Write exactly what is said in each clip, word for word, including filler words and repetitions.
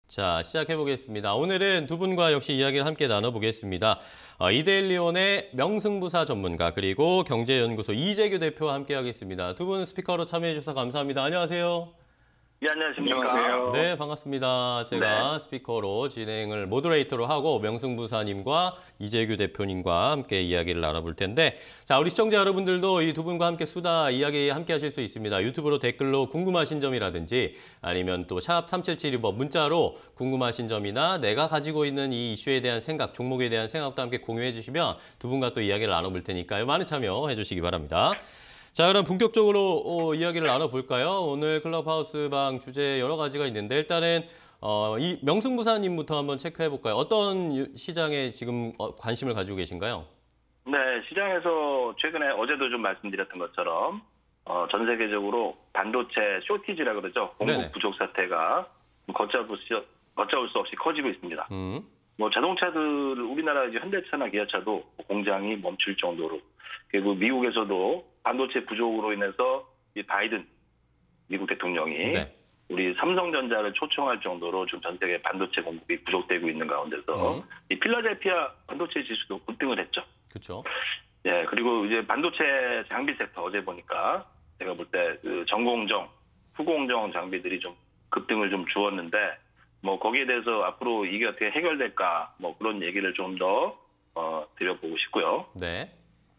자, 시작해 보겠습니다. 오늘은 두 분과 역시 이야기를 함께 나눠보겠습니다. 어, 이데일리온의 명승부사 전문가 그리고 경제연구소 이재규 대표와 함께 하겠습니다. 두 분 스피커로 참여해 주셔서 감사합니다. 안녕하세요. 예, 안녕하십니까. 안녕하세요. 네, 반갑습니다. 제가 네. 스피커로 진행을 모더레이터로 하고 명승부사님과 이재규 대표님과 함께 이야기를 나눠볼 텐데, 자, 우리 시청자 여러분들도 이 두 분과 함께 수다 이야기 함께 하실 수 있습니다. 유튜브로 댓글로 궁금하신 점이라든지 아니면 또 샵 삼칠칠이 번 문자로 궁금하신 점이나 내가 가지고 있는 이 이슈에 대한 생각, 종목에 대한 생각도 함께 공유해 주시면 두 분과 또 이야기를 나눠볼 테니까요. 많은 참여해 주시기 바랍니다. 자, 그럼 본격적으로 어, 이야기를 나눠볼까요? 오늘 클럽하우스 방 주제 여러 가지가 있는데 일단은 어, 이 명승부사님부터 한번 체크해볼까요? 어떤 유- 시장에 지금 어, 관심을 가지고 계신가요? 네, 시장에서 최근에 어제도 좀 말씀드렸던 것처럼 어, 전 세계적으로 반도체 쇼티지라 그러죠. 공급 네네. 부족 사태가 걷잡을 수, 걷잡을 수 없이 커지고 있습니다. 음, 뭐 자동차들 우리나라 이제 현대차나 기아차도 공장이 멈출 정도로, 그리고 미국에서도 반도체 부족으로 인해서 이 바이든 미국 대통령이 네. 우리 삼성전자를 초청할 정도로 지금 전 세계 반도체 공급이 부족되고 있는 가운데서 음. 이 필라델피아 반도체 지수도 급등을 했죠. 그렇죠. 예, 그리고 이제 반도체 장비 섹터 어제 보니까 제가 볼 때 그 전공정, 후공정 장비들이 좀 급등을 좀 주었는데, 뭐 거기에 대해서 앞으로 이게 어떻게 해결될까, 뭐 그런 얘기를 좀 더 어, 드려보고 싶고요. 네.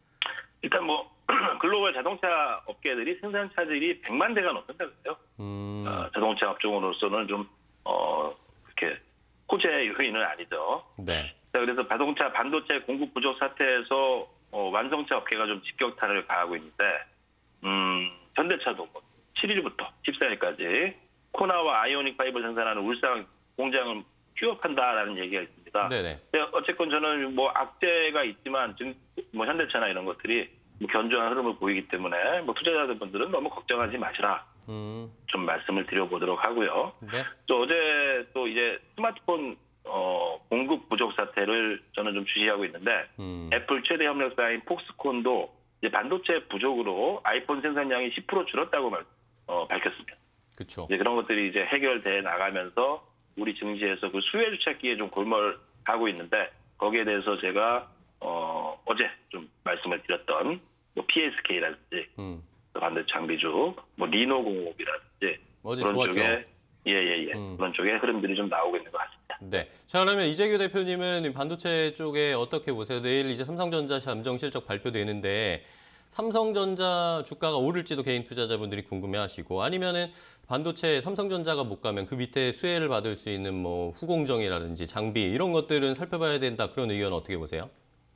일단 뭐 글로벌 자동차 업계들이 생산 차질이 백만 대가 넘는다 그래요. 음, 어, 자동차 업종으로서는 좀 어, 이렇게 호재 요인은 아니죠. 네. 자, 그래서 자동차 반도체 공급 부족 사태에서 어, 완성차 업계가 좀 직격탄을 가하고 있는데, 음, 현대차도 뭐 칠 일부터 십사 일까지 코나와 아이오닉 파이브를 생산하는 울산 공장을 휴업한다라는 얘기가 있습니다. 네네. 네, 어쨌건 저는 뭐 악재가 있지만 지금 뭐 현대차나 이런 것들이 뭐 견조한 흐름을 보이기 때문에 뭐 투자자분들은 너무 걱정하지 마시라 음, 좀 말씀을 드려보도록 하고요. 네. 또 어제 또 이제 스마트폰 어, 공급 부족 사태를 저는 좀 주시하고 있는데, 음, 애플 최대 협력사인 폭스콘도 이제 반도체 부족으로 아이폰 생산량이 십 퍼센트 줄었다고 말, 어, 밝혔습니다. 그렇죠. 이제 그런 것들이 이제 해결돼 나가면서 우리 증시에서 그 수혜주 찾기에 좀 골몰하고 있는데, 거기에 대해서 제가 어, 어제 좀 말씀을 드렸던 뭐 피에스케이라든지 음, 반도체 장비주, 뭐 리노공업이라든지 어제 그런 좋았죠. 쪽에 예예예 음. 그런 쪽에 흐름들이 좀 나오고 있는 것 같습니다. 네. 자, 그러면 이재규 대표님은 이 반도체 쪽에 어떻게 보세요? 내일 이제 삼성전자 잠정 실적 발표되는데 삼성전자 주가가 오를지도 개인 투자자분들이 궁금해하시고, 아니면은 반도체 삼성전자가 못 가면 그 밑에 수혜를 받을 수 있는 뭐 후공정이라든지 장비 이런 것들은 살펴봐야 된다, 그런 의견 어떻게 보세요?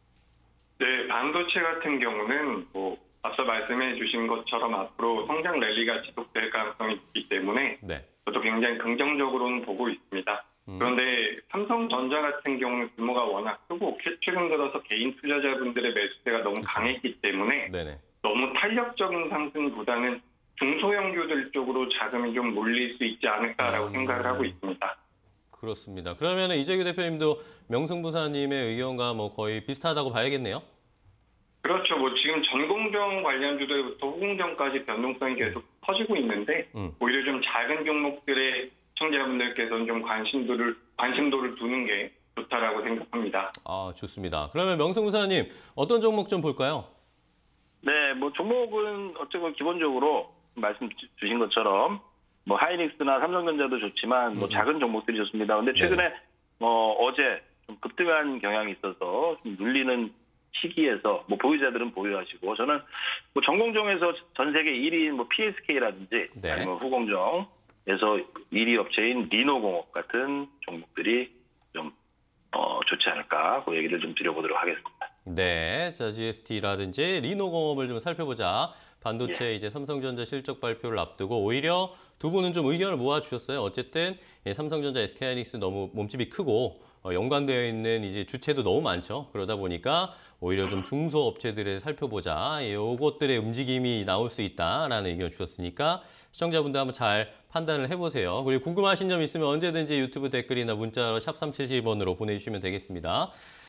네, 반도체 같은 경우는 뭐 앞서 말씀해 주신 것처럼 앞으로 성장 랠리가 지속될 가능성이 있기 때문에 네. 저도 굉장히 긍정적으로는 보고 있습니다. 음. 그런데 삼성전자 같은 경우는 규모가 워낙 크고 최근 들어서 개인 투자자분들의 매수세가 너무 강했기 때문에 네네. 너무 탄력적인 상승보다는 중소형주들 쪽으로 자금이 좀 몰릴 수 있지 않을까라고 음. 생각을 하고 있습니다. 그렇습니다. 그러면 이재규 대표님도 명승부사님의 의견과 뭐 거의 비슷하다고 봐야겠네요. 그렇죠. 뭐 지금 전공정 관련주들부터 후공정까지 변동성이 계속 커지고 있는데 음. 오히려 좀 작은 종목들의 시청자분들께서는 좀 관심도를 관심도를 두는 게 좋다라고 생각합니다. 아, 좋습니다. 그러면 명승부사님 어떤 종목 좀 볼까요? 네, 뭐 종목은 어쨌건 기본적으로 말씀 주- 주신 것처럼 뭐 하이닉스나 삼성전자도 좋지만 뭐 음. 작은 종목들이 좋습니다. 근데 최근에 어, 어제 좀 급등한 경향이 있어서 좀 눌리는 시기에서 뭐 보유자들은 보유하시고, 저는 뭐 전공정에서 전 세계 일 위인 뭐 피에스케이라든지 네. 아니면 후공정에서 일 위 업체인 리노공업 같은 종목들이 좀 어, 좋지 않을까, 그 얘기를 좀 드려보도록 하겠습니다. 네, 자, 지에스티라든지 리노공업을 좀 살펴보자. 반도체 이제 삼성전자 실적 발표를 앞두고 오히려 두 분은 좀 의견을 모아주셨어요. 어쨌든 예, 삼성전자, 에스케이하이닉스 너무 몸집이 크고 어, 연관되어 있는 이제 주체도 너무 많죠. 그러다 보니까 오히려 좀 중소업체들을 살펴보자. 예, 요것들의 움직임이 나올 수 있다라는 의견 주셨으니까 시청자분들 한번 잘 판단을 해보세요. 그리고 궁금하신 점 있으면 언제든지 유튜브 댓글이나 문자로 샵 삼칠칠 번으로 보내주시면 되겠습니다.